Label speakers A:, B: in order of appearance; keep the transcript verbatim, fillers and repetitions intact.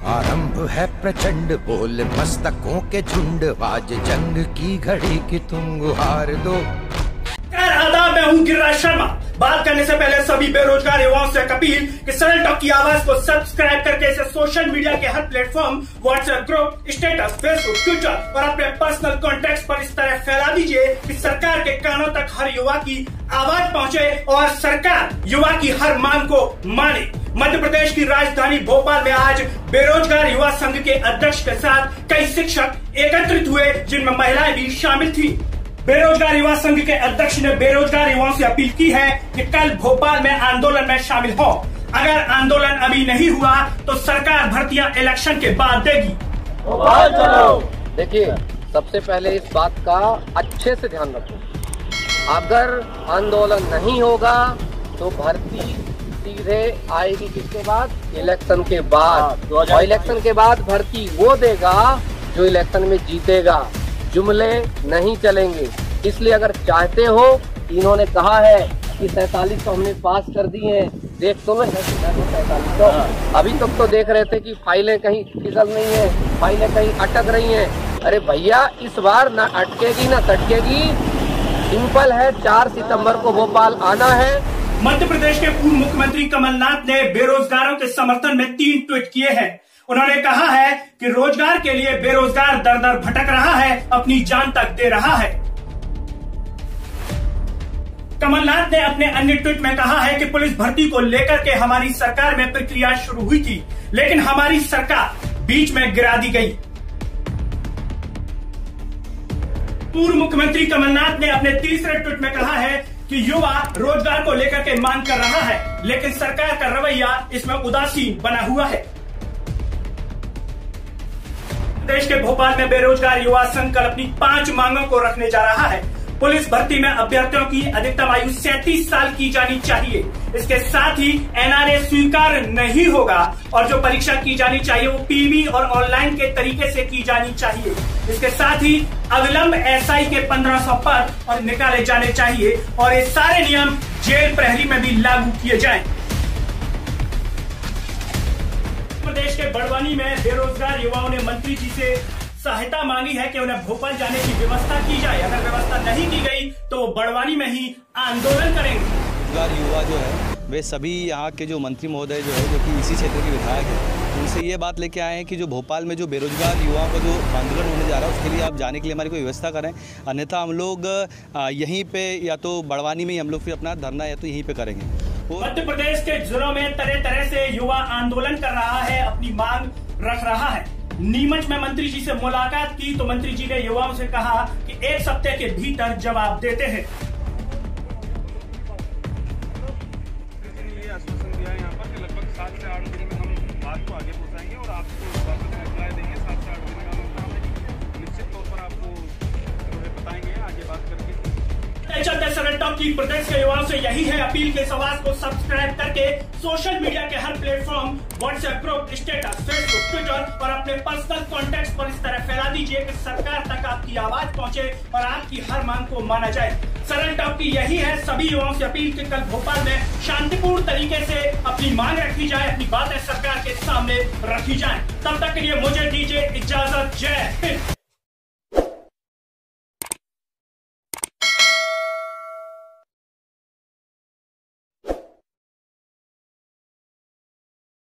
A: आरंभ है प्रचंड बोल मस्तकों के झुंड, आज जंग की घड़ी की तुम गुहार दो।
B: आदाब, मैं हूँ गिरिराज शर्मा। बात करने से पहले सभी बेरोजगार युवाओं से अपील कि सरल टॉक की आवाज को सब्सक्राइब करके इसे सोशल मीडिया के हर platform WhatsApp group, status, Facebook, Twitter और अपने पर्सनल कॉन्टेक्ट पर इस तरह फैला दीजिए कि सरकार के कानों तक हर युवा की आवाज पहुंचे और सरकार युवा की हर मांग को माने। मध्य प्रदेश की राजधानी भोपाल में आज बेरोजगार युवा संघ के अध्यक्ष के साथ कई शिक्षक एकत्रित हुए, जिनमें महिलाएं भी शामिल थी। बेरोजगार युवा संघ के अध्यक्ष ने बेरोजगार युवाओं से अपील की है कि कल भोपाल में आंदोलन में शामिल हो। अगर आंदोलन अभी नहीं हुआ तो सरकार भर्तियां इलेक्शन के बाद देगी।
C: भोपाल चलो। देखिए, सबसे पहले इस बात का अच्छे से ध्यान रखो, अगर आंदोलन नहीं होगा तो भर्ती सीधे आएगी किसके बाद? इलेक्शन के बाद। और इलेक्शन के बाद भर्ती वो देगा जो इलेक्शन में जीतेगा, जुमले नहीं चलेंगे। इसलिए अगर चाहते हो, इन्होंने कहा है कि सैतालीस सौ हमने पास कर दी हैं, देख तो लो सैतालीस सौ। अभी तक तो देख रहे थे कि फाइलें कहीं फिसल नहीं है, फाइलें कहीं अटक रही हैं। अरे भैया, इस बार ना अटकेगी ना सटकेगी, सिंपल है, चार सितंबर को भोपाल आना है।
B: मध्य प्रदेश के पूर्व मुख्यमंत्री कमलनाथ ने बेरोजगारों के समर्थन में तीन ट्वीट किए हैं। उन्होंने कहा है कि रोजगार के लिए बेरोजगार दर दर भटक रहा है, अपनी जान तक दे रहा है। कमलनाथ ने अपने अन्य ट्वीट में कहा है कि पुलिस भर्ती को लेकर के हमारी सरकार में प्रक्रिया शुरू हुई थी, लेकिन हमारी सरकार बीच में गिरा दी गई। पूर्व मुख्यमंत्री कमलनाथ ने अपने तीसरे ट्वीट में कहा है कि युवा रोजगार को लेकर के मांग कर रहा है, लेकिन सरकार का रवैया इसमें उदासीन बना हुआ है। देश के भोपाल में बेरोजगार युवा संघ कल अपनी पांच मांगों को रखने जा रहा है। पुलिस भर्ती में अभ्यर्थियों की अधिकतम आयु सैंतीस साल की जानी चाहिए। इसके साथ ही एनआरए स्वीकार नहीं होगा और जो परीक्षा की जानी चाहिए वो पीवी और ऑनलाइन के तरीके से की जानी चाहिए। इसके साथ ही अविलंब एसआई के पंद्रह सौ पद और निकाले जाने चाहिए और ये सारे नियम जेल प्रहरी में भी लागू किए जाएं। प्रदेश के बड़वानी में बेरोजगार युवाओं ने मंत्री जी से सहायता मांगी है कि उन्हें भोपाल जाने की व्यवस्था की जाए। अगर व्यवस्था नहीं की गई तो बड़वानी में ही आंदोलन करेंगे।
D: बेरोजगार युवा जो है वे सभी यहाँ के जो मंत्री महोदय जो है, जो कि इसी क्षेत्र के विधायक हैं, उनसे ये बात लेके आए हैं कि जो भोपाल में जो बेरोजगार युवाओं का जो आंदोलन होने जा रहा है उसके लिए आप जाने के लिए हमारी कोई व्यवस्था करें, अन्यथा हम लोग यहीं पे या तो बड़वानी में ही हम लोग फिर अपना धरना या तो यहीं पे करेंगे।
B: मध्य प्रदेश के जिलों में तरह तरह से युवा आंदोलन कर रहा है, अपनी मांग रख रहा है। नीमच में मंत्री जी से मुलाकात की तो मंत्री जी ने युवाओं से कहा कि एक सप्ताह के भीतर जवाब देते हैं।
E: आश्वासन दिया है यहाँ पर कि लगभग सात से आठ दिन में हम बात को आगे पहुँचाएंगे और आपको वापस रिप्लाई देंगे। सात से आठ दिन में हम निश्चित तौर पर आपको बताएंगे आगे बात करके।
B: चलते सरल टॉक की प्रदेश के युवाओं से यही है अपील के आवाज को सब्सक्राइब करके सोशल मीडिया के हर platform WhatsApp group, status, Facebook, Twitter और अपने पर्सनल कॉन्टेक्ट पर इस तरह फैला दीजिए कि सरकार तक आपकी आवाज पहुंचे और आपकी हर मांग को माना जाए। सरल टॉक की यही है सभी युवाओं से अपील कि कल भोपाल में शांतिपूर्ण तरीके से अपनी मांग रखी जाए, अपनी बातें सरकार के सामने रखी जाए। तब तक के लिए मुझे दीजिए इजाजत। जय हिंद।